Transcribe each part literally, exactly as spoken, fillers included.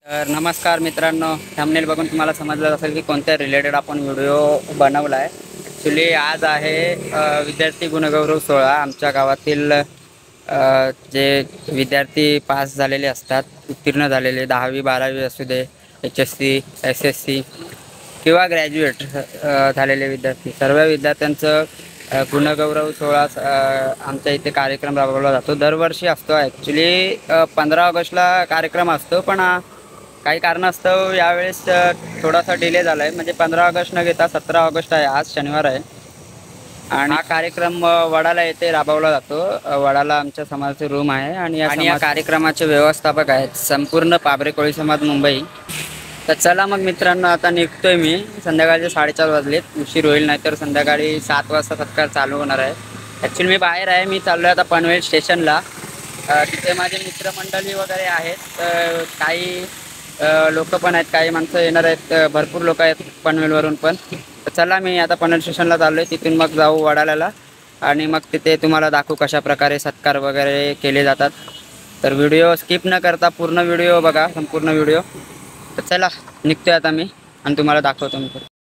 तर नमस्कार मित्रांनो, थंबनेल बघून तुम्हाला समजलं असेल की कोणत्या रिलेटेड आपण व्हिडिओ बनवला आहे. ॲक्च्युली आज आहे विद्यार्थी गुणगौरव सोहळा. आमच्या गावातील जे विद्यार्थी पास झालेले असतात, उत्तीर्ण झालेले, दहावी बारावी असू दे, H S C S S C किंवा ग्रॅज्युएट झालेले विद्यार्थी, सर्व विद्यार्थ्यांचं गुणगौरव सोहळा आमच्या इथे कार्यक्रम राबवला जातो. दरवर्षी असतो. ॲक्च्युली पंधरा ऑगस्टला कार्यक्रम असतो, पण काही कारणास्तव यावेळेस थोडासा डिले झाला आहे. म्हणजे पंधरा ऑगस्ट न घेता सतरा ऑगस्ट आहे, आज शनिवार आहे. आणि हा कार्यक्रम वडाला येथे राबवला जातो. वडाला आमच्या समाजाची रूम आहे आणि या कार्यक्रमाचे व्यवस्थापक आहेत संपूर्ण पाबरे कोळी समाज मुंबई. तर चला मग मित्रांनो, आता निघतोय मी. संध्याकाळचे साडेचार वाजलेत, उशीर होईल, नाहीतर संध्याकाळी सात वाजता सत्कार चालू होणार आहे. ॲक्च्युली मी बाहेर आहे, मी चाललो आहे आता पनवेल स्टेशनला. तिथे माझे मित्रमंडळी वगैरे आहेत, काही लोक पण आहेत, काही माणसं येणार आहेत, भरपूर लोक आहेत पनवेलवरून पण. तर चला मी आता पनवेल स्टेशनला चाललो आहे. तिथून मग जाऊ वडाल्याला आणि मग तिथे तुम्हाला दाखवू कशा प्रकारे सत्कार वगैरे केले जातात. तर व्हिडिओ स्किप न करता पूर्ण व्हिडिओ बघा, संपूर्ण व्हिडिओ. तर चला निघतोय आता मी आणि तुम्हाला दाखवतो मी.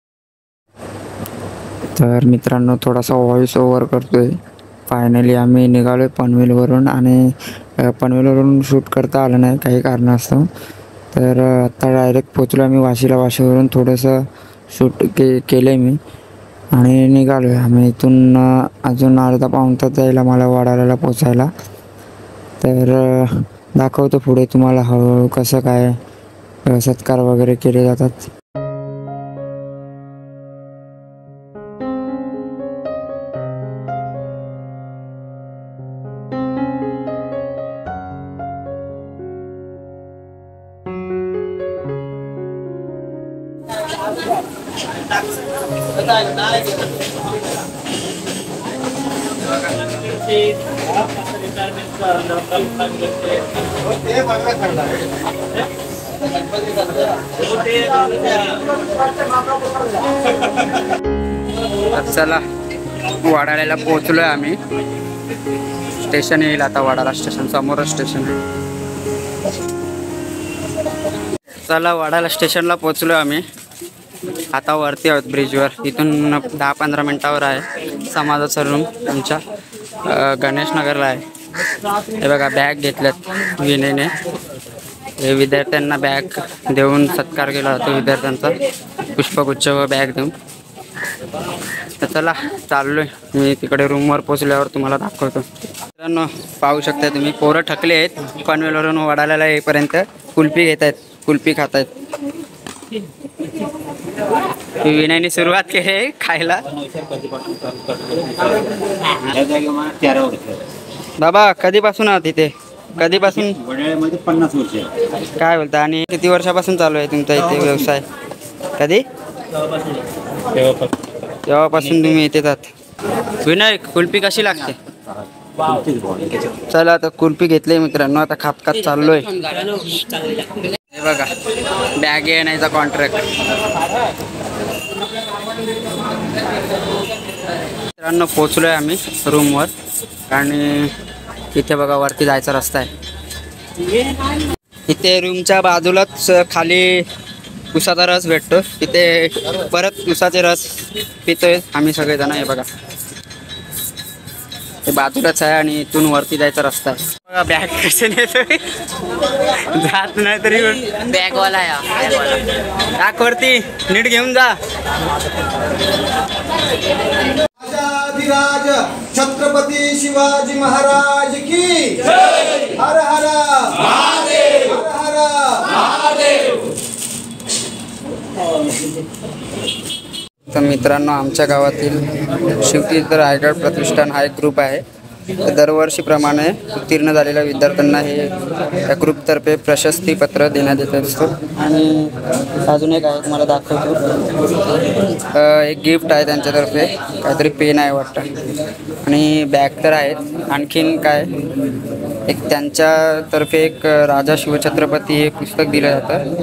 तर मित्रांनो, थोडासा व्हॉइस ओव्हर करतोय. फायनली आम्ही निघालो आहे पनवेलवरून आणि पनवेलवरून शूट करता आलं नाही काही कारणास्तव. तर आत्ता डायरेक्ट पोचलो आम्ही वाशीला. वाशीवरून थोडंसं शूट के केलं आहे मी आणि निघालो आहे आम्ही. इथून अजून अर्धा पाऊण तास जाईल आम्हाला वडाल्याला पोचायला. तर दाखवतो पुढे तुम्हाला हळूहळू कसं काय सत्कार वगैरे केले जातात. चला वडाल्याला पोहोचलोय आम्ही. स्टेशन येईल आता, वडाला स्टेशन समोरच स्टेशन. चला वडाला स्टेशनला पोहोचलोय आम्ही. आता वरती आहोत ब्रिजवर. इथून दहा पंधरा मिनटावर आहे समाजाचा रूम आमच्या. गणेश नगरला आहे. हे बघा बॅग घेतल्यात विनेने. हे विद्यार्थ्यांना बॅग देऊन सत्कार केला जातो विद्यार्थ्यांचा, पुष्पगुच्छ व बॅग देऊन. तर चला चाललोय मी तिकडे. रूमवर पोचल्यावर तुम्हाला दाखवतो. मित्रांनो पाहू शकता तुम्ही, पोरं थकले आहेत पनवेलवरून वडाल्याला येईपर्यंत. कुल्फी घेत आहेत, कुल्फी खात आहेत. विनयने सुरुवात केली खायला. बाबा कधीपासून आहात इथे? कधीपासून? वडाळ्यामध्ये पन्नास वर्ष. काय बोलता? आणि किती वर्षापासून चालू आहे तुमचा इथे व्यवसाय? कधी? तेव्हापासून तुम्ही इथे जात. विनय कुल्फी कशी लागते? चला आता कुल्फी घेतली मित्रांनो. आता खात खात चाललोय. हे बघा बॅग येण्याचा कॉन्ट्रॅक्ट. मित्रांनो पोचलोय आम्ही रूमवर आणि इथे बघा वरती जायचा रस्ता आहे. इथे रूमच्या बाजूलाच खाली उसाचा रस भेटतो. तिथे परत उसाचे रस पितोय आम्ही सगळेजण. हे बघा हे बाजूलाच आहे आणि इथून वरती जायचा रस्ता आहे. बघा बॅग कसे नेतोय, जात नाही तरी बॅगवाला आहे. टाक वरती, नीट घेऊन जा. राजाधिराज छत्रपती शिवाजी महाराज की जय. हर हर महादेव. हर हर महादेव. तर मित्रांनो, आमच्या गावातील शिवतीर्थ रायगड प्रतिष्ठान हा एक ग्रुप आहे. दरवर्षीप्रमाणे उत्तीर्ण झालेल्या विद्यार्थ्यांना हे या ग्रुपतर्फे प्रशस्तीपत्र देण्यात येत असतो. आणि अजून एक आहे तुम्हाला दाखवतो. एक गिफ्ट आहे त्यांच्यातर्फे, काहीतरी पेन आहे वाटतं आणि बॅग तर आहेत. आणखीन काय एक त्यांच्यातर्फे एक राजा शिवछत्रपती हे पुस्तक दिलं जातं.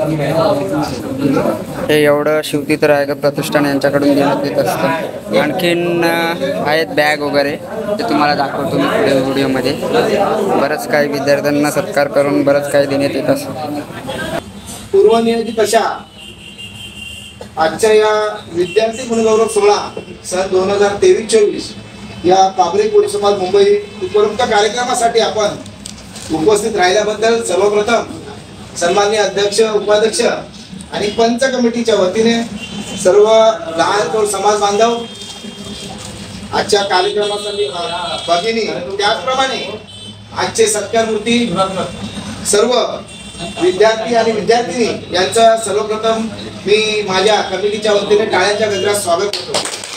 हे एवढं शिवतीर्थ रायगड प्रतिष्ठान यांच्याकडून देण्यात येत असतं. आणखीन आहेत बॅग वगैरे ते तुम्हाला तुम्हाला दाखवतो मी पुढे व्हिडिओमध्ये. बरंच काही विद्यार्थ्यांना सत्कार करून बरंच काही देण्यात येत असतं. पूर्वनियोजित अशा आजच्या या विद्यार्थी गुणगौरव सोहळा सन दोन हजार तेवीस चोवीस या काबरे कोळी समाज मुंबई उपरोक्त कार्यक्रमासाठी आपण उपस्थित राहिल्याबद्दल सर्वप्रथम सन्माननीय अध्यक्ष, उपाध्यक्ष आणि पंच कमिटीच्या वतीने सर्व लहान थोर समाज बांधव, आजच्या कार्यक्रमासाठी भगिनी, त्याचप्रमाणे आजचे सत्कारमूर्ती सर्व विद्यार्थी आणि विद्यार्थिनी यांचं सर्वप्रथम मी माझ्या कमिटीच्या वतीने टाळ्यांच्या गजरात स्वागत करतो.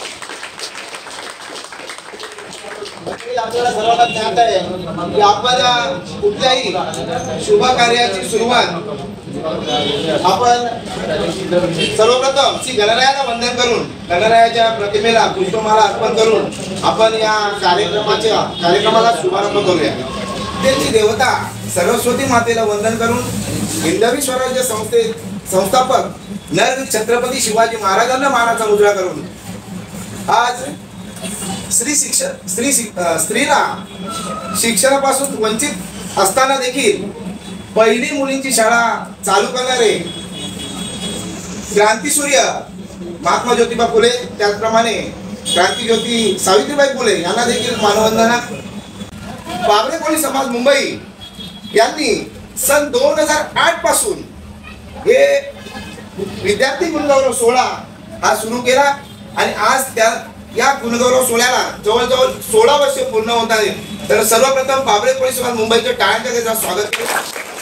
आपल्याला सर्वांना ज्ञात आहे की आपण कुठल्याही शुभ कार्याची सुरुवात आपण सर्वप्रथम श्री गणरायाला वंदन करून गणरायाच्या प्रतिमेला पुष्पमाला अर्पण करून आपण या कार्यक्रमाच्या कार्यक्रमाला शुभारंभ करूया. त्यांची देवता सरस्वती मातेला वंदन करून हिंदवी स्वराज्य संस्थे संस्थापक नर छत्रपती शिवाजी महाराजांना मानाचा मुजरा करून आज स्त्री शिक्षण स्त्री स्त्रीला शिक्षणापासून वंचित असताना देखील पहिली मुलींची शाळा चालू करणारे क्रांतीसूर्य महात्मा ज्योतिबा फुले, त्याचप्रमाणे क्रांतीज्योती सावित्रीबाई फुले यांना देखील मानवंदना. काबरे कोळी समाज मुंबई यांनी सन दोन हजार आठ पासून हे विद्यार्थी गुणगौरव सोहळा हा सुरू केला आणि आज त्या या गुणगौरव सोहळ्याला जवळजवळ सोळा वर्ष पूर्ण होत आहे. तर सर्वप्रथम काबरे कोळी समाज मुंबईचे टाळ्यांच्या गजरात स्वागत केले.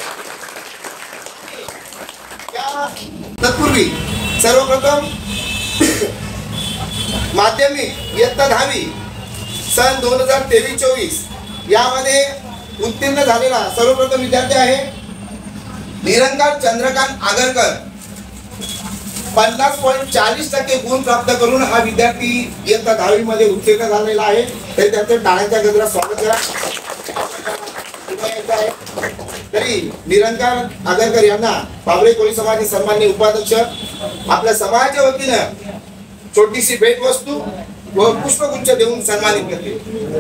तत्पूर्वी सर्वप्रथम माध्यमिक इयत्ता दहावी सन दोन हजार तेवीस चोवीस यामध्ये उत्तीर्ण झालेला सर्वप्रथम विद्यार्थी आहे निरंकार चंद्रकांत आगरकर. पन्नास पॉईंट चाळीस टक्के गुण प्राप्त करून हा विद्यार्थी इयत्ता दहावी मध्ये उत्तीर्ण झालेला आहे. तरी त्याचं टाळ्यांच्या गजरात स्वागत करा. तरी निरंकार आगरकर यांना काबरे कोळी समाज सन्माननीय उपाध्यक्ष आपल्या समाजाच्या वतीनं छोटीशी भेटवस्तू व पुष्पगुच्छ देऊन सन्मानित करतील.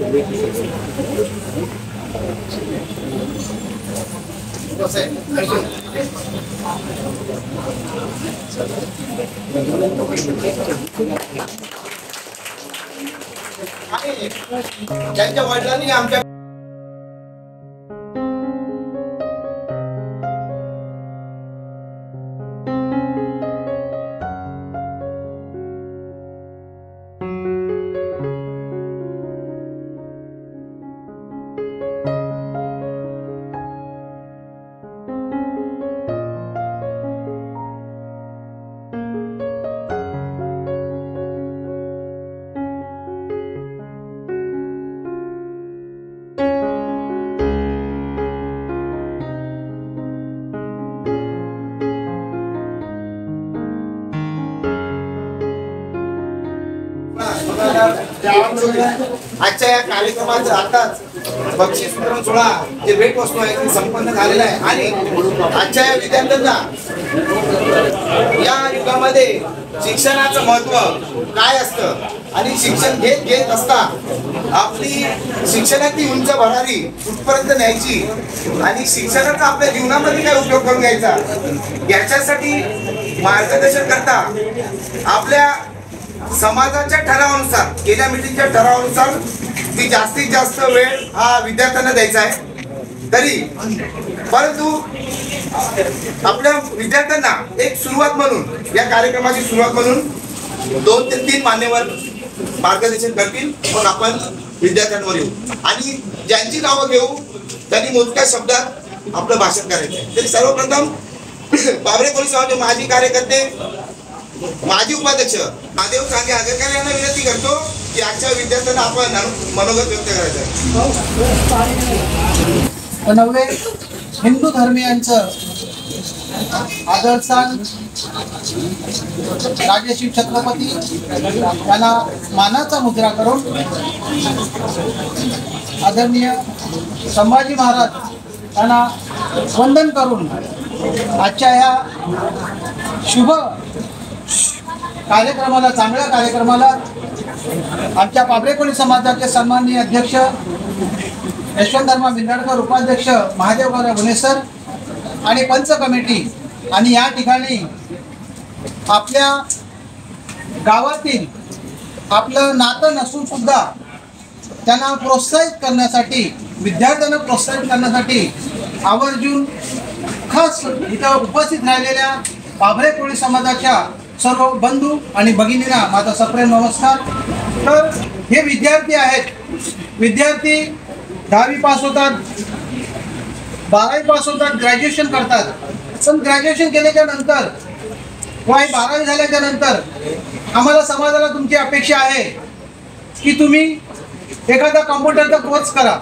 आणि त्यांच्या वडिलांनी आमच्या आजच्या या कार्यक्रमाचं आताच बक्षीस वितरण सोहळा जे भेट वस्तू आहे ती संपन्न झालेला आहे. आणि आजच्या या विद्यार्थ्यांना या युगामध्ये शिक्षणाचं महत्व काय असतं आणि शिक्षण घेत घेत असता आपली शिक्षणाची उंच भरारी कुठपर्यंत न्यायची आणि शिक्षणाचा आपल्या जीवनामध्ये काय उपयोग करून घ्यायचा याच्यासाठी मार्गदर्शन करता आपल्या समाजाच्या ठरावानुसार गेल्या मीटिंगच्या ठरावानुसार ती जास्तीत जास्त वेळ हा विद्यार्थ्यांना द्यायचा आहे. तरी परंतु आपल्या विद्यार्थ्यांना एक सुरुवात म्हणून या कार्यक्रमाची सुरुवात म्हणून दोन ते तीन मान्यवर मार्गदर्शन करतील. मग आपण विद्यार्थ्यांवर येऊ आणि ज्यांची नावं घेऊ त्यांनी मोजक्या शब्दात आपलं भाषण करायचं आहे. तरी सर्वप्रथम काबरे कोळी समाजाचे माजी कार्यकर्ते माजी उपाध्यक्ष महादेव सांगे आगरकर यांना विनंती करतो की आजच्या विद्यार्थ्यांना आपण मनोगत व्यक्त करायचं आहे. नववे हिंदू धर्मियांचं आदरस्थान राजश्री छत्रपती यांना मानाचा मुद्रा करून आदरणीय संभाजी महाराज यांना वंदन करून आजच्या ह्या शुभ कार्यक्रमाला चांगल्या कार्यक्रमाला आमच्या पाबरे कोळी समाजाचे सन्माननीय अध्यक्ष यशवंत धर्मा बिंदडकर, उपाध्यक्ष महादेव गौरव गुणेसर आणि पंच कमिटी, आणि या ठिकाणी आपल्या गावातील आपलं नातं नसून सुद्धा त्यांना प्रोत्साहित करण्यासाठी, विद्यार्थ्यांना प्रोत्साहित करण्यासाठी आवर्जून खास इथं उपस्थित राहिलेल्या पाबरे कोळी समाजाच्या सर्व बंधू आणि भगिनींना माझा सप्रेम नमस्कार. तर हे विद्यार्थी आहेत, विद्यार्थी दहावी पास होतात, बारावी पास होतात, ग्रॅज्युएशन करतात. पण ग्रॅज्युएशन केल्याच्या नंतर व बारावी झाल्याच्या नंतर आम्हाला समाजाला तुमची अपेक्षा आहे की तुम्ही एखादा कॉम्प्युटरचा कोर्स करा,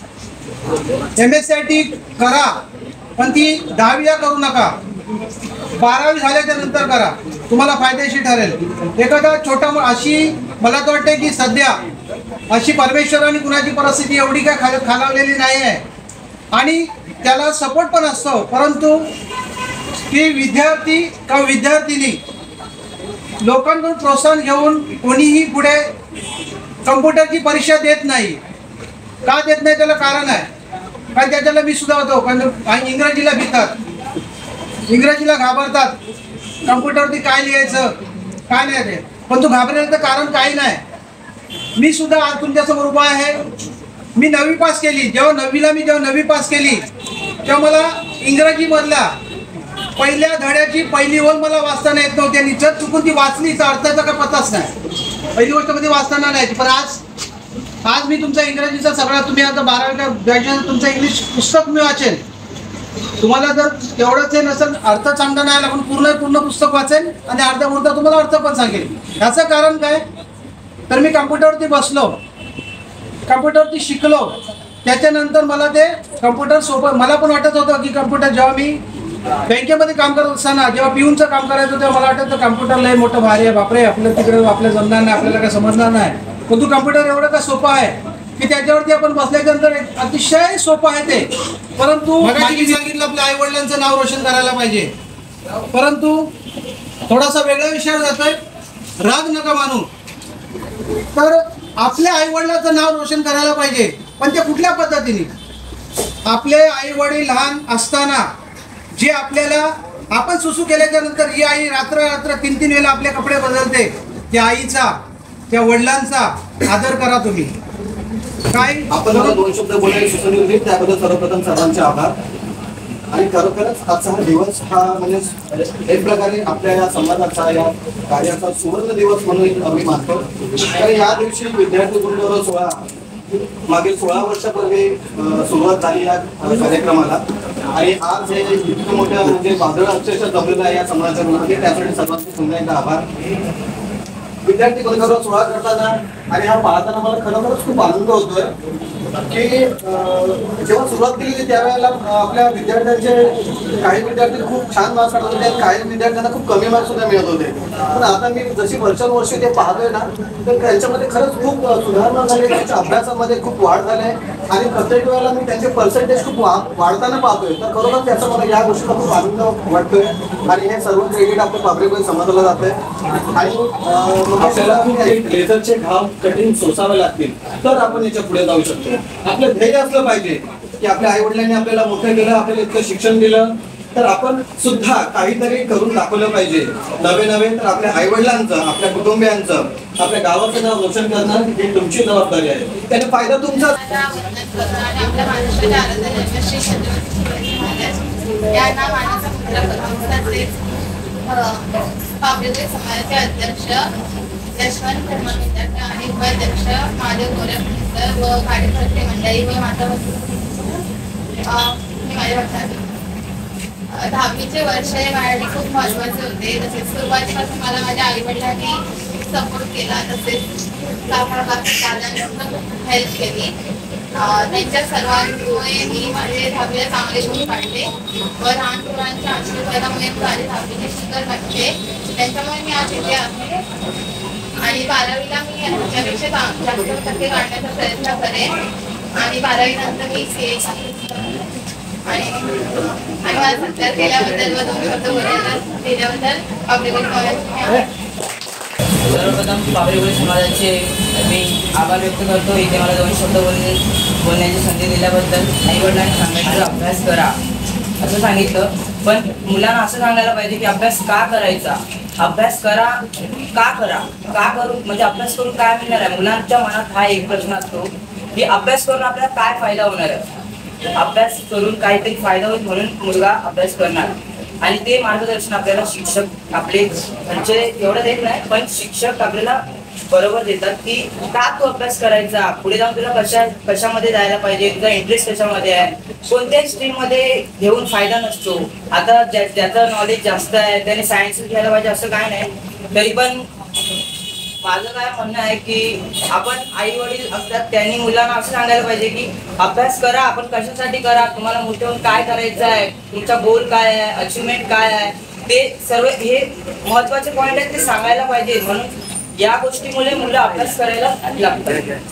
M S C I T करा, पण ती दहावीला करू नका, बारावी झाल्याच्या नंतर करा, तुम्हाला फायदेशीर ठरेल. एखादा छोटा अशी मला तर वाटते की सध्या अशी परमेश्वराने कुणाची परिस्थिती एवढी काय खाल खालावलेली नाही आहे आणि त्याला सपोर्ट पण असतो, परंतु ती विद्यार्थी किंवा विद्यार्थिनी लोकांकडून प्रोत्साहन घेऊन कोणीही पुढे कम्प्युटरची परीक्षा देत नाही. का देत नाही त्याला कारण आहे, कारण त्याच्याला मी सुद्धा होतो, कारण इंग्रजीला भितात, इंग्रजीला घाबरतात, कम्प्युटरवरती काय लिहायचं काय नाही ते. पण तू घाबरण्याचं कारण काही नाही. मी सुद्धा आज तुमच्यासमोर उभा आहे. मी नववी पास केली, जेव्हा नववीला मी जेव्हा नववी पास केली तेव्हा मला इंग्रजीमधला पहिल्या धड्याची पहिली ओळ मला वाचताना येत नव्हती, आणि जर चुकून ती वाचली तर अर्थाचा काय पताच नाही, पहिली गोष्ट मध्ये वाचताना नाही. पण आज आज मी तुमचा इंग्रजीचा सगळा, तुम्ही आता बारावीच्या ग्रॅज्युएशन तुमचं इंग्लिश पुस्तक मी वाचेल, तुम्हाला जर तेवढंच हे नसेल, अर्थ चांगला नाही आला पण पूर्ण पूर्ण पुस्तक वाचेल आणि अर्ध्या मुहूर्तात तुम्हाला अर्थ पण सांगेल. ह्याचं कारण काय, तर मी कम्प्युटरवरती बसलो, कम्प्युटरवरती शिकलो, त्याच्यानंतर मला ते कम्प्युटर सोपं, मला पण वाटत होतं की कम्प्युटर, जेव्हा मी बँकेमध्ये काम करत असताना जेव्हा पिऊनचं काम करायचं तेव्हा मला वाटतं कम्प्युटर लय मोठं भारी आहे, बापरे आपल्या तिकडे आपल्या जमणार नाही, आपल्याला काय समजणार नाही. पण तू कम्प्युटर एवढं का सोपं आहे की त्याच्यावरती आपण बसल्यानंतर अतिशय सोपं आहे ते. परंतु मी सांगितलं आपल्या आई वडिलांचं नाव रोशन करायला पाहिजे, परंतु थोडासा वेगळ्या विषयावर जातोय, राग नका मानू. तर आपल्या आई वडिलांचं नाव रोशन करायला पाहिजे, पण ते कुठल्या पद्धतीने, आपले आई वडील लहान असताना जे आपल्याला, आपण सुसू केल्याच्या नंतर ही आई रात्र रात्र तीन तीन वेळा आपले कपडे बदलते, त्या आईचा त्या वडिलांचा आदर करा तुम्ही. काय आपण मला दोन शब्द बोलायला सुचवली होती, त्याबद्दल सर्वप्रथम सर्वांचे आभार. आणि खरोखरच आजचा हा दिवस हा म्हणजे एक प्रकारे आपल्या या समाजाचा, या कार्याचा सुवर्ण दिवस म्हणून आम्ही मानतो. कारण या दिवशी विद्यार्थी गुणगौरव सोहळा मागील सोळा वर्षापूर्वी सुरुवात झाली या कार्यक्रमाला, आणि आज हे इतकं मोठं म्हणजे वादळ अक्षरशः जमलेलं आहे या समाजामध्ये, त्यासाठी सर्वांचे पुन्हा एकदा आभार. विद्यार्थी गुणगौरव सोहळा करताना आणि हा पाहताना मला खरोखरच खूप आनंद होतोय की जेव्हा सुरुवात केली त्यावेळेला आपल्या विद्यार्थ्यांचे काही विद्यार्थी खूप छान मार्क्स काढत होते, काही विद्यार्थ्यांना खूप कमी मार्क्स सुद्धा मिळत होते. पण आता मी जशी वर्षानुवर्षी ते पाहतोय ना, तर त्यांच्यामध्ये खरंच खूप सुधारणा झाली, त्यांच्या अभ्यासामध्ये खूप वाढ झाली आणि प्रत्येक वेळेला मी त्यांचे पर्सेंटेज खूप वाढताना पाहतोय. तर खरोखर त्याचा मला या गोष्टीला खूप आनंद वाटतोय आणि हे सर्व क्रेडिट आपल्या पाबरे कोळी समाजाला जातंय. आणि लेझरचे घाव कठीण सोसावे लागतील तर आपण याच्या पुढे जाऊ शकतो. आपलं ध्येय असलं पाहिजे की आपल्या आई वडिलांनी आपल्याला मोठं केलं, आपल्याला इतकं शिक्षण दिलं, तर आपण सुद्धा काहीतरी करून दाखवलं पाहिजे. नवे नवे तर आपल्या आई वडिलांचं, आपल्या कुटुंबियांचं, आपल्या गावाचं नाव रोशन करणं ही तुमची जबाबदारी आहे. त्याने फायदा तुमचा. पाबरे कोळी समाजाचे अध्यक्ष यशवंत धर्मा बिंदडकर आणि उपाध्यक्ष महादेव गौरव व कार्यकर्ते मंडळी व माझा मी माझ्या वाटतात. दहावीचे वर्ष हे माझ्यासाठी खूप महत्त्वाचे होते. तसेच सुरुवातीपासून मला माझ्या आई वडिलांनी सपोर्ट केला, तसेच दादांनी खूप हेल्प केली. त्यांच्या सर्वांमुळे मी माझे दहावीला चांगले गुण काढले व लहान मुलांच्या आशीर्वादामुळे माझे दहावीचे शिखर गाठले. त्यांच्यामुळे मी आज इथे आहे आणि बारावीला मी ह्याच्यापेक्षा जास्त टक्के काढण्याचा प्रयत्न करेन आणि बारावी नंतर मी सी ए आणि आणि मला सत्कार केल्याबद्दल व दोन शब्द बोलायला दिल्याबद्दल आपले कॉलेज सर्वप्रथम पापरी कोळी समाजाचे मी आभार व्यक्त करतो. इथे मला दोन शब्द बोलणे बोलण्याची संधी दिल्याबद्दल. आई वडिलांनी सांगितलं अभ्यास करा असं सांगितलं, पण मुलांना असं सांगायला पाहिजे की अभ्यास का करायचा, अभ्यास करा का करा का करू म्हणजे अभ्यास करून काय मिळणार आहे. मुलांच्या मनात हा एक प्रश्न असतो की अभ्यास करून आपल्याला काय फायदा होणार आहे. अभ्यास करून काहीतरी फायदा होईल म्हणून मुलगा अभ्यास करणार, आणि ते मार्गदर्शन आपल्याला शिक्षक आपले म्हणजे एवढं देत नाही, पण शिक्षक आपल्याला बरोबर देतात की का तू अभ्यास करायचा, पुढे जाऊन तुला कशा कशामध्ये जायला पाहिजे, तुझा इंटरेस्ट कशामध्ये आहे, कोणत्याही स्ट्रीम मध्ये घेऊन फायदा नसतो. आता ज्या ज्याचं नॉलेज जास्त आहे त्याने सायन्स घ्यायला पाहिजे असं काय नाही. तरी पण माझं काय म्हणणं आहे की आपण आई वडील असतात त्यांनी मुलांना असं सांगायला पाहिजे की अभ्यास करा, आपण कशासाठी करा, तुम्हाला मोठे होऊन काय करायचं आहे, तुमचा गोल काय आहे, अचिव्हमेंट काय आहे, ते सर्व हे महत्वाचे पॉईंट आहेत ते सांगायला पाहिजे. म्हणून या गोष्टीमुळे मुलं अभ्यास करायला लागतात.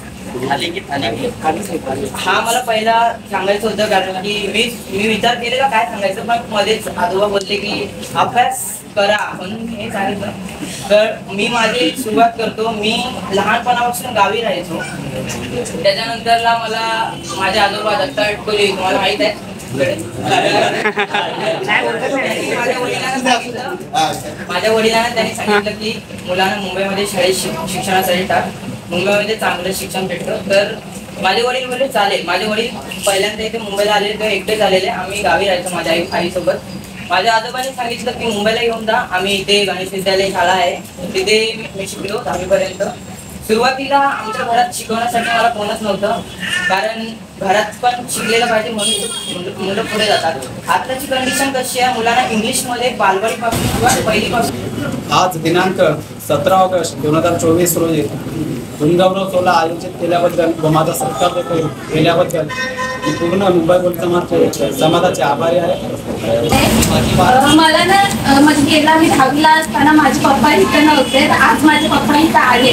हा मला पहिला सांगायचं होतं, कारण की मी मी विचार केलेला काय सांगायचं, पण मध्येच आजोबा बोलले की अभ्यास करा म्हणून मी हे सांगितलं. तर मी माझी सुरुवात करतो. मी लहानपणापासून गावी राहायचो. त्याच्यानंतरला मला माझे आजोबा दत्ता इटकोली तुम्हाला माहित आहे, माझ्या वडिलांना सांगितलं माझ्या वडिलांना त्यांनी सांगितलं की मुलांना मुंबईमध्ये शाळेत शिक्षणासाठी टाक, मुंबईमध्ये चांगलं शिक्षण भेटतं. तर माझे वडील बोलले चालेल. माझे वडील पहिल्यांदा इथे मुंबईला आलेले तेव्हा एकटेच आलेले, आम्ही गावी राहायचो माझ्या आई आईसोबत. माझ्या आजोबांनी सांगितलं की मुंबईला येऊन जा, आम्ही इथे गणेश विद्यालय शाळा आहे तिथे मी शिकलो दहावीपर्यंत. सुरुवातीला आमच्या घरात शिकवण्यासाठी मला कोणच नव्हतं, कारण घरात पण शिकलेलं पाहिजे म्हणून मुलं पुढे जातात. आताची कंडिशन कशी आहे, मुलांना इंग्लिशमध्ये बालवाडीपासून किंवा पहिलीपासून. आज दिनांक सतरा ऑगस्ट दोन हजार चोवीस रोजी गुणगौरव सोहळा आयोजित केल्याबद्दल व माझा सत्कार केल्याबद्दल मी पूर्ण मुंबई पोलीस समाज समाजाचे आभारी आहे. मला ना म्हणजे गेला मी दहावीला असताना माझे पप्पा इथं नव्हते, आज माझे पप्पा इथं आले.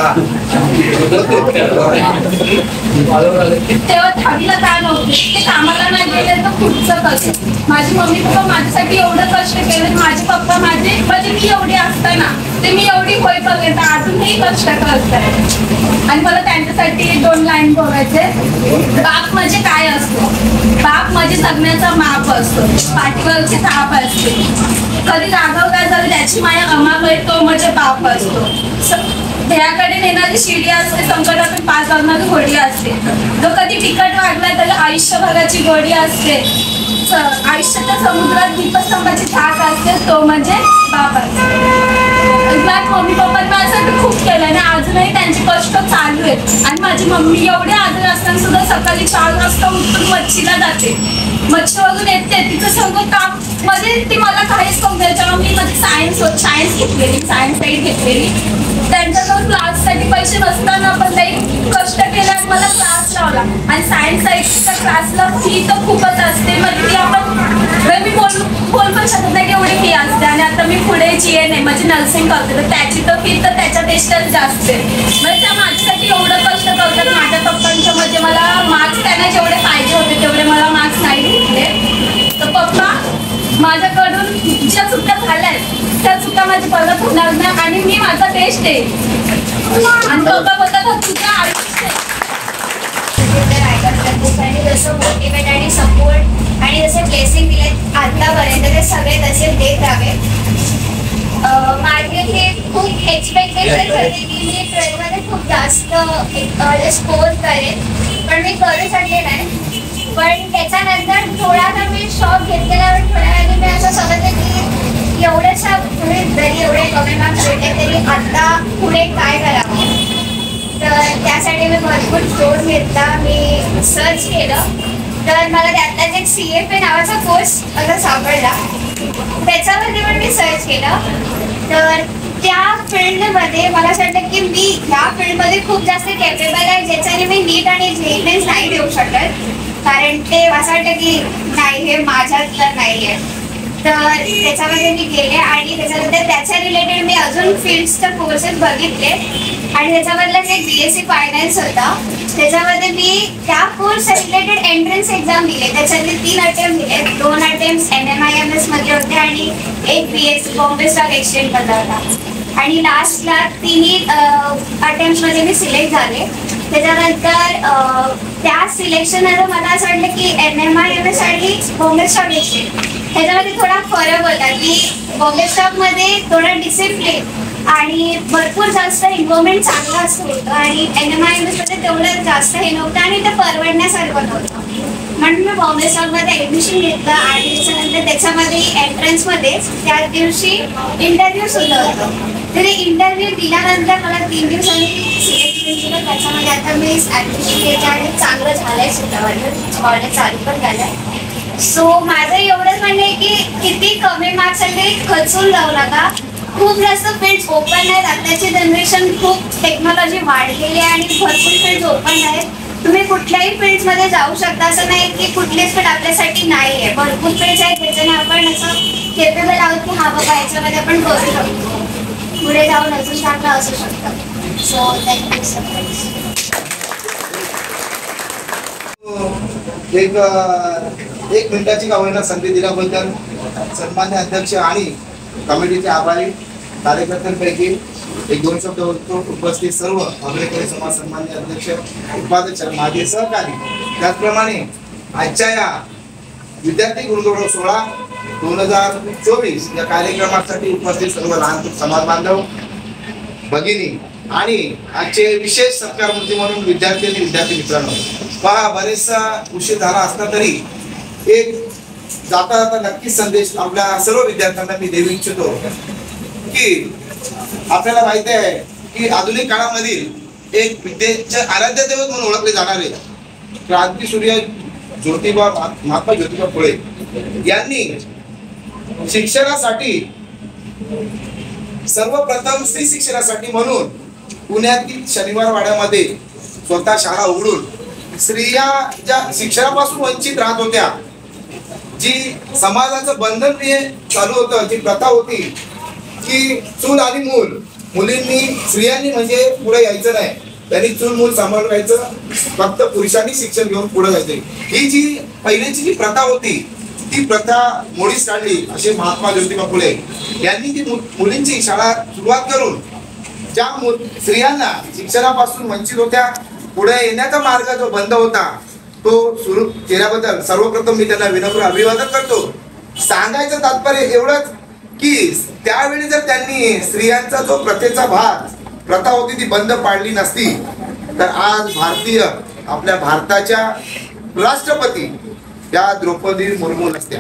तेव्हा दहावीला काय नव्हते, ते कामाला नाही गेले तर पुढचं कसं. माझी मम्मी पप्पा माझ्यासाठी एवढं कष्ट केलं, माझे पप्पा माझे म्हणजे मी एवढी असताना ते मी एवढी होईपर्यंत अजूनही कष्ट करताय. आणि मला त्यांच्यासाठी दोन लाईन बोलायचे. बाप म्हणजे काय असतो, बाप म्हणजे जगण्याचा माप असतो, पाठीवरची थाप असते, कधी रागवला झालं त्याची माया अमाप तो म्हणजे बाप असतो. ध्येयाकडे नेणारी शिडी असते, संकटातून पार करणारी घोडी असते, जो कधी तिकट वागला त्याला आयुष्यभराची गोडी असते. आयुष्याच्या समुद्रात दीपस्तंभाची थाक असते, तो म्हणजे बाप असतो. मम्मी पप्पांनी माझ्यासाठी खूप केलं आणि अजूनही त्यांचे कष्ट चालू आहेत. आणि माझी मम्मी एवढी आजारी असताना सुद्धा सकाळी चार वाजता उठून मच्छीला जाते, मच्छीवरून येते, तिचं सगळं काम मध्ये ती मला काहीच करून द्यायच्या. मी माझी सायन्स सायन्स घेतलेली सायन्स साईड घेतलेली, त्यांच्याकडून क्लाससाठी पैसे नसताना पण काही कष्ट केले आणि मला क्लास लावला. आणि सायन्स साईडच्या क्लासला फी तर खूपच असते, म्हणजे ती आपण मी बोल बोल पण शकत नाही की एवढी फी असते. आणि आता मी पुढे जी एन आहे म्हणजे नर्सिंग करते, तर त्याची तर फी तर त्याच्यापेक्षाच जास्त आहे. म्हणजे त्या माझ्यासाठी एवढं कष्ट करतात. माझ्या पप्पांच्या म्हणजे मला मार्क्स त्यांना जेवढे पाहिजे होते तेवढे मला मार्क्स नाही भेटले. तर पप्पा माझ्याकडून ज्या चुका झाल्यात त्या चुका माझी परत होणार नाही आणि मी माझा बेस्ट आहे. आणि पप्पा बोलतात तुझ्या आयुष्य आणि जसं मोटिवेट आणि सपोर्ट आणि जसे ब्लेसिंग दिले आतापर्यंत ते सगळे तसे देत राहावे. माझे हे खूप एक्सपेक्टेशन होते की मी ट्वेल्थमध्ये खूप जास्त स्कोर करेन, पण मी करू शकले नाही. पण त्याच्यानंतर थोडासा मी शॉक घेतलेला, पण थोड्या वेळाने मी असं समजलं की एवढ्याशा पुढे जरी एवढे कमी मार्क्स भेटले तरी आता पुढे काय करावं. तर त्यासाठी मी भरपूर कोर्स घेतला, मी सर्च केलं, तर मला त्यातलाच एक सी एफ ए नावाचा कोर्स असा सापडला. त्याच्यामध्ये पण मी सर्च केलं, तर त्या फील्डमध्ये मला असं वाटतं की मी ह्या फील्डमध्ये खूप जास्त कॅपेबल आहे, ज्याच्याने मी नीट आणि जेईमेन्स नाही देऊ शकत, कारण ते असं वाटतं की नाही हे माझ्यातलं नाही आहे. तर त्याच्यामध्ये मी गेले आणि त्याच्यानंतर त्याच्या रिलेटेड मी अजून फील्ड्सचे कोर्सेस बघितले आणि त्याच्यामधलाच एक बी एस सी फायनान्स होता. त्याच्यामध्ये मी त्या कोर्स रिलेटेड एंट्रन्स एक्झाम दिले. त्याच्यातले तीन अटेम्प्ट दिले, दोन attempt N M I M S मध्ये होते आणि एक B S C Bombay stock exchange मध्ये होता. आणि लास्टला तिन्ही अटेम्प्टमध्ये मी सिलेक्ट झाले. त्याच्यानंतर अं, त्या सिलेक्शनमध्ये मला असं वाटलं की N M I M S आणि बॉम्बे स्टॉक एक्सचेंज ह्याच्यामध्ये थोडा फरक होता की बॉम्बे स्टॉकमध्ये थोडं डिसिप्लिन आणि भरपूर जास्त इन्व्हॉल्वमेंट चांगलं असं होतं आणि एन एम आय एम एसमध्ये तेवढं जास्त हे नव्हतं आणि ते परवडण्यासारखं नव्हतं. म्हणून मी बॉम्बे स्टॉकमध्ये ॲडमिशन घेतलं आणि त्याच्यानंतर त्याच्यामध्ये एंट्रन्समध्येच त्याच दिवशी इंटरव्ह्यू सुद्धा होतं. तर इंटरव्ह्यू दिल्यानंतर मला तीन दिवसांनी सिलेक्ट केलं. त्याच्यामध्ये आता मी ॲडमिशन घेते आणि चांगलं झालं आहे सुद्धा माझं कॉलेज चालू पण झालं आहे. सो माझं एवढंच म्हणणं आहे की किती कमी मार्क्स आले खचून जाऊ नका. खूप जास्त फील्ड्स ओपन आहेत. आताची जनरेशन खूप टेक्नॉलॉजी वाढलेली आहे आणि भरपूर फील्ड्स ओपन आहेत. तुम्ही कुठल्याही फील्ड्समध्ये जाऊ शकता. असं नाही की कुठलीच फील्ड आपल्यासाठी नाही आहे. भरपूर फील्ड्स आहेत ज्याच्याने आपण असं केपेबल आहोत की हा बाबा याच्यामध्ये आपण करू शकतो. पुढे जाऊन अजून चांगलं असू शकतं. So thank you so much. एक एक मिनिटाची गावांना संधी दिल्याबद्दल सन्मान्य अध्यक्ष आणि कमिटीचे आभारी. कार्यकर्त्यांपैकी एक दोन शब्द होतो. उपस्थित सर्व अग्रणी समाज सन्मान्य अध्यक्ष, उपाध्यक्ष, माझे सहकारी, त्याचप्रमाणे आजच्या या विद्यार्थी गुणगौरव सोहळा दोन हजार चोवीस या कार्यक्रमासाठी उपस्थित सर्व लहान समाज बांधव, भगिनी आणि आजचे विशेष सत्कार मूर्ती म्हणून विद्यार्थी आणि विद्यार्थी मित्रांनो, पहा बरेचसा उशीर झाला असला तरी एक जाता जाता नक्कीच संदेश आपल्या सर्व विद्यार्थ्यांना मी देऊ इच्छितो की आपल्याला माहिती आहे की आधुनिक काळामधील एक विद्येचे आराध्य दैवत म्हणून ओळखले जाणारे क्रांतीसूर्य ज्योतिबा महात्मा ज्योतिबा फुले यांनी शिक्षणासाठी सर्वप्रथम स्त्री शिक्षणासाठी म्हणून पुण्यातील शनिवार वाड्यामध्ये स्वतः शाळा उघडून स्त्रिया ज्या शिक्षणापासून वंचित राहत होत्या, जी समाजाचं बंधन चालू होतं, जी प्रथा होती की चूल आणि मूल, मुलींनी स्त्रियांनी म्हणजे पुढे यायचं नाही, त्यांनी चूल मूल सांभाळून राहायचं, फक्त पुरुषांनी शिक्षण घेऊन पुढे जायचं. ही जी पहिलीची जी प्रथा होती ती प्रथा मोडीस काढली असे महात्मा ज्योतिबा फुले यांनी ती मुलींची शाळा सुरुवात करून ज्या स्त्रियांना शिक्षणापासून वंचित होत्या पुढे येण्याचा मार्ग जो बंद होता तो सुरू केल्याबद्दल सर्वप्रथम मी त्यांना विनम्र अभिवादन करतो. सांगायचं तात्पर्य एवढंच की त्यावेळी जर त्यांनी स्त्रियांचा जो प्रथेचा भाग प्रथा होती ती बंद पाडली नसती तर आज भारतीय आपल्या भारताच्या राष्ट्रपती या द्रौपदी मुर्मू नसत्या.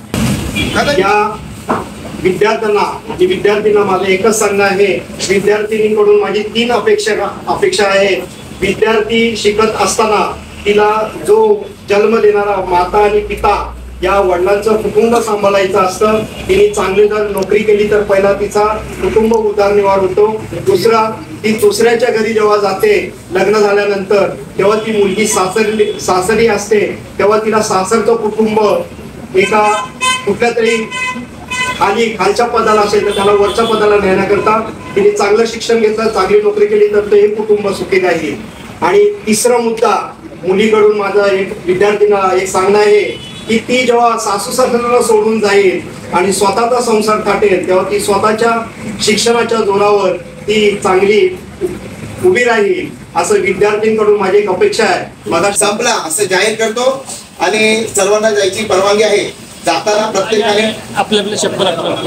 या विद्यार्थ्यांना आणि विद्यार्थ्यांना माझं एकच सांगणं आहे, विद्यार्थिनीकडून माझी तीन अपेक्षा अपेक्षा आहे. विद्यार्थी शिकत असताना तिला जो जन्म देणारा माता आणि पिता या वडिलांचं कुटुंब सांभाळायचं असतं. तिने चांगली जर नोकरी केली तर पहिला तिचा कुटुंब उदरनिर्वाह होतो. दुसरा, ती दुसऱ्याच्या घरी जेव्हा जाते लग्न झाल्यानंतर तेव्हा ती मुलगी सासरी सासरी असते तेव्हा तिला सासरचं कुटुंब एका कुठल्या तरी खाली खालच्या पदाला असेल तर त्याला वरच्या पदाला नेण्याकरता तिने चांगलं शिक्षण घेतलं, चांगली नोकरी केली तर ते कुटुंब सुखी राहील. आणि तिसरा मुद्दा, मुलीकडून माझा एक विद्यार्थींना एक सांगणं आहे की ती जेव्हा सासू सासऱ्यांना सोडून जाईल आणि स्वतःचा संसार थाटेल तेव्हा ती स्वतःच्या शिक्षणाच्या जोरावर ती चांगली उभी राहील असं विद्यार्थ्यांकडून माझी एक अपेक्षा आहे. मग संपला असं जाहीर करतो आणि सर्वांना जायची परवानगी आहे. जाताना प्रत्येकाने आपले आपले शब्द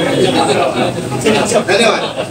धन्यवाद.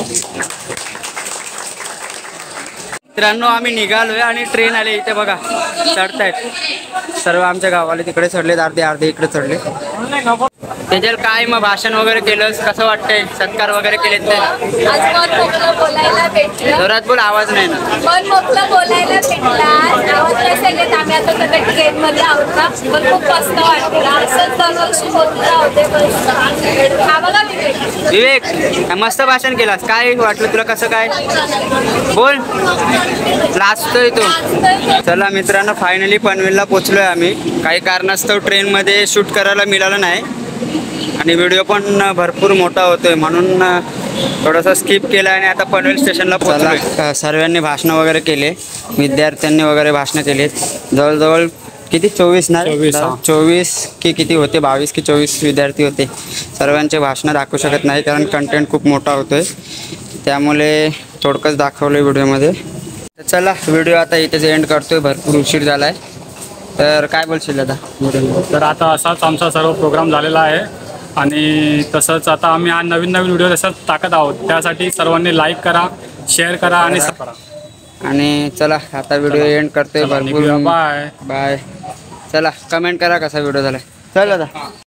मित्रांनो, आम्ही निघालोय आणि ट्रेन आले इथे बघा, चढतायत सर्व आमच्या गावाले. तिकडे चढलेत, अर्धे अर्धे इकडे चढले. त्याच्यात काय मग भाषण वगैरे केलंस, कसं वाटतंय? सत्कार वगैरे केलेत ते? आज मन मोकळं बोलायला भेटलं. जोरात बोल, आवाज नाही ना. मन मोकळं बोलायला भेटला. आवाज नसेल आम्ही आता सगळ्या ट्रेन मध्ये आहोत ना, पण खूप मस्त वाटलं. असंच दरवर्षी होत राहते. हा बघा विवेक, विवेक मस्त भाषण केलास. काय वाटलं तुला, कसं काय? बोल, लाजतोय तो. चला मित्रांनो, फायनली पनवेलला पोचलोय आम्ही. काही कारणास्तव ट्रेनमध्ये शूट करायला मिळालं नाही आणि व्हिडिओ पण भरपूर मोठा होतोय म्हणून थोडासा स्किप केला आणि आता पनवेल स्टेशनला पोहोचलो. सर्वांनी भाषणं वगैरे केले, विद्यार्थ्यांनी वगैरे भाषणं केलीत. जवळजवळ किती चोवीस ना चोवीस की किती होते, बावीस की चोवीस विद्यार्थी होते. सर्वांचे भाषणं दाखवू शकत नाही कारण कंटेंट खूप मोठा होतोय. त्यामुळे थोडकंच दाखवलं व्हिडिओमध्ये. तर चला व्हिडिओ आता इथेच एंड करतोय, भरपूर उशीर झाला आहे. तर काय बोलशील आता व्हिडिओ? तर आता असाच आमचा सर्व प्रोग्राम झालेला आहे आणि तसंच आता आम्ही आज नवीन नवीन व्हिडिओ तसंच टाकत आहोत. त्यासाठी सर्वांनी लाईक करा, शेअर करा आणि सब करा. आणि चला आता व्हिडिओ एंड करतोय. भरपूर बाय बाय. चला कमेंट करा कसा व्हिडिओ झाला. चल आता.